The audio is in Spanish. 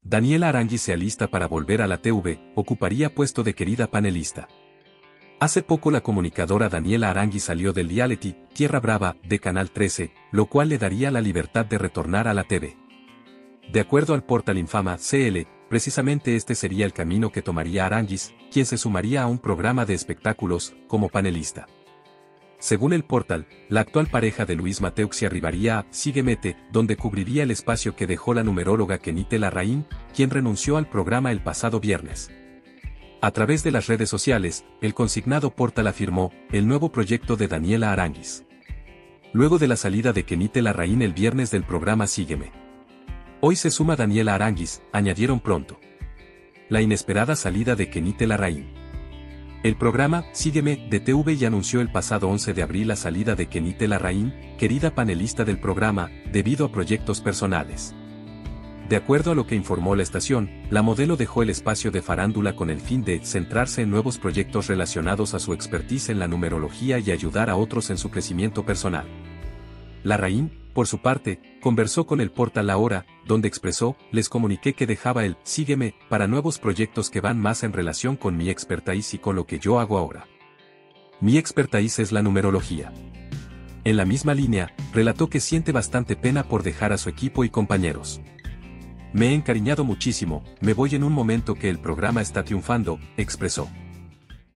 Daniela Aránguiz se alista para volver a la TV, ocuparía puesto de querida panelista. Hace poco la comunicadora Daniela Aránguiz salió del reality Tierra Brava de Canal 13, lo cual le daría la libertad de retornar a la TV. De acuerdo al portal Infama CL, precisamente este sería el camino que tomaría Aránguiz, quien se sumaría a un programa de espectáculos como panelista. Según el portal, la actual pareja de Luis Mateux arribaría a Sígueme, donde cubriría el espacio que dejó la numeróloga Kenité Larraín, quien renunció al programa el pasado viernes. A través de las redes sociales, el consignado portal afirmó el nuevo proyecto de Daniela Aránguiz. Luego de la salida de Kenité Larraín el viernes del programa Sígueme. Hoy se suma Daniela Aránguiz, añadieron pronto. La inesperada salida de Kenité Larraín. El programa Sígueme de TV ya anunció el pasado 11 de abril la salida de Kenité Larraín, querida panelista del programa, debido a proyectos personales. De acuerdo a lo que informó la estación, la modelo dejó el espacio de farándula con el fin de centrarse en nuevos proyectos relacionados a su expertise en la numerología y ayudar a otros en su crecimiento personal. Larraín, por su parte, conversó con el portal La Hora, donde expresó: les comuniqué que dejaba el Sígueme para nuevos proyectos que van más en relación con mi expertise y con lo que yo hago ahora. Mi expertise es la numerología. En la misma línea, relató que siente bastante pena por dejar a su equipo y compañeros. Me he encariñado muchísimo, me voy en un momento que el programa está triunfando, expresó.